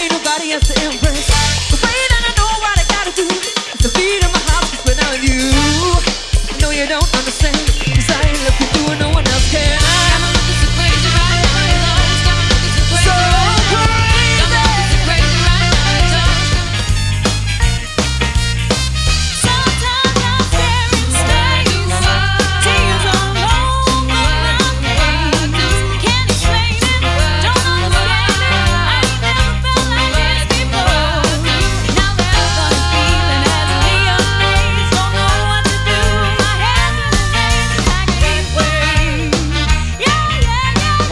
ain't nobody else to impress. The way that I know what I gotta do is to beat in my heart just without you. No, you don't understand, 'cause I ain't looking through and no one else can. I'm looking so crazy right now. I'm looking so crazy. So crazy. I'm looking so crazy right now. Sometimes I'm staring straight tears all over my face. Can't explain it, don't understand it. I ain't never felt like this before. Now that I've got a feeling as a realized, don't know what to do. My head's in the rain, I can't wait. Yeah, yeah, yeah,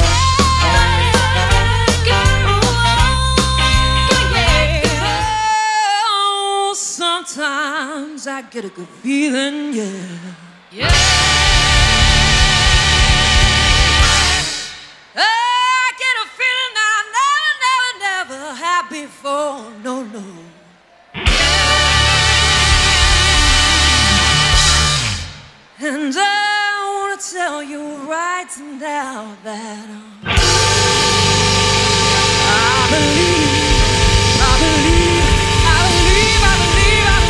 yeah. Oh, sometimes I get a good feeling, yeah. Yeah. I get a feeling that I never had before. No, no. And I wanna tell you right now that I believe, I believe, I believe, I believe, I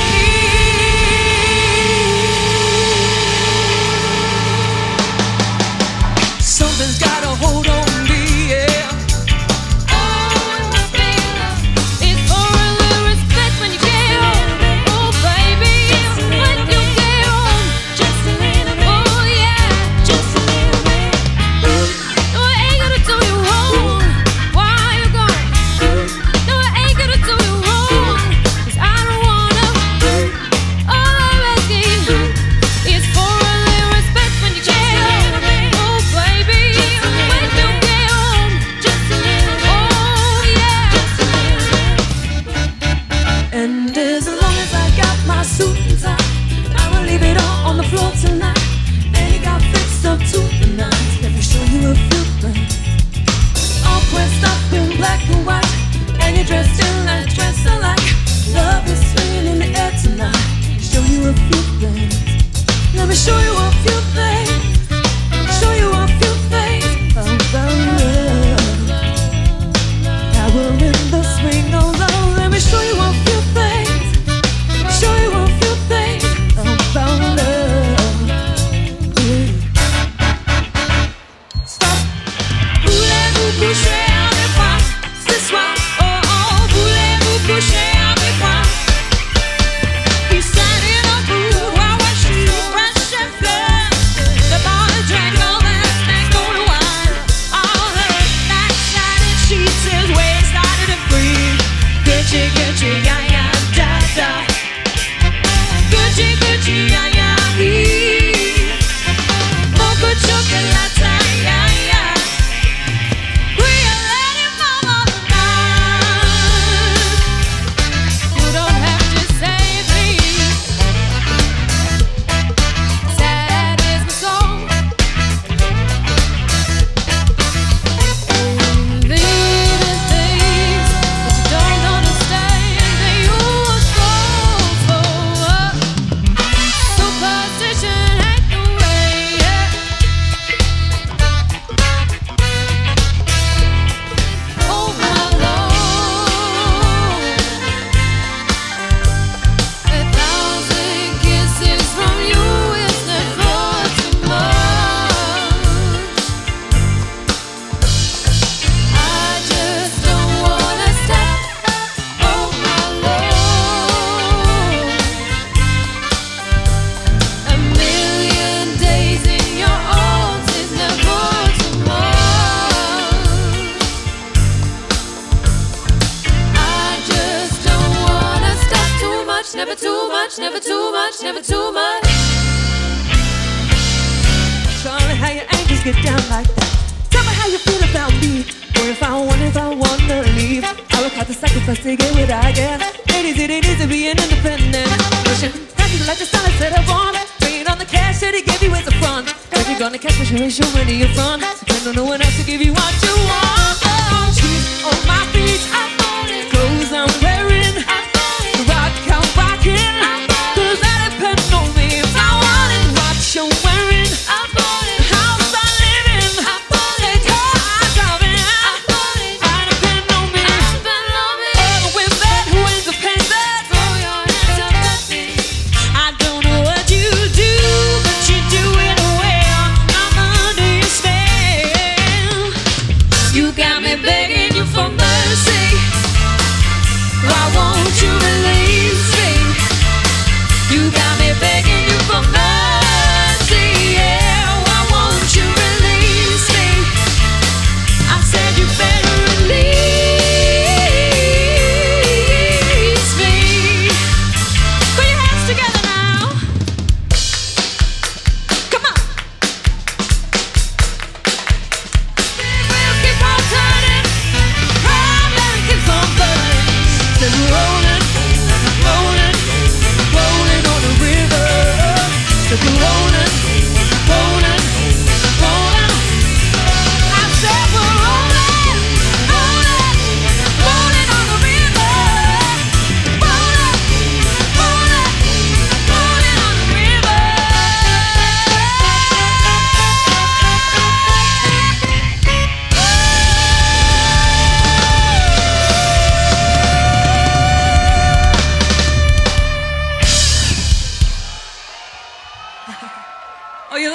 believe. Something's got a hold on me, yeah. Oh, it must be love. It's for a little respect when you get home. Oh, baby, when you get home. Just a little bit. Oh, yeah, just a little bit. No, I ain't gonna do you wrong. Why you gone? No, I ain't gonna do you wrong, 'cause I don't wanna. All I'm asking is for a little respect when you get home. Oh, baby, when you get home. Just a little. Oh, yeah. And as long as I got my suit and tie, I will leave it all on the floor tonight. And it got fixed up to the nines. Let me show you a few things. All pressed up in black and white, and you're dressed in that dress I like. Love is swinging in the air tonight. Show you a few things. Let me show you a few things. Show you a few things about love. Now we're in the swing of love. Let me show you a few things. Show you a few things about love. Yeah. Stop. Voulez-vous coucher avec moi ce soir? Oh, oh, voulez-vous coucher avec moi? He's standing up while we're shooting fresh and flood. The bar is drank all that snake on the wine. All her backside and sheets his waist started to breathe. Gucci, Gucci, yeah, yeah, da, da. Gucci, Gucci, yeah, yeah, Mocha chocolate, yeah, yeah. We are letting mama tonight. You don't have to save me. Sad is my song. Leaving things that you don't understand, that you are soulful. Superstition ain't the way, yeah. Oh, my Lord. 1,000 kisses from you is never too much. I just don't wanna stop. Oh, my Lord. A million days in your arms is never too much. I just don't wanna stop. Too much, never too much, never too much, never too much. Charlie, how your ankles get down like that? Tell me how you feel about me. Or if I wanna leave, I will have to sacrifice to get what I get. Ladies, it ain't easy being independent. Pushing, happy like the style I said I want. Bringing on the cash that he gave you as a front. If you're gonna catch me, show me to your front. Depend on no one else to give you what you want. Oh, cheese on my feet, clothes I'm wearing, the rock I'm rocking. 'Cause that depends on me. If I want it, what you're wearing, the house I live in, the car I drive in. I depend on me.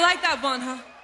like that one, huh?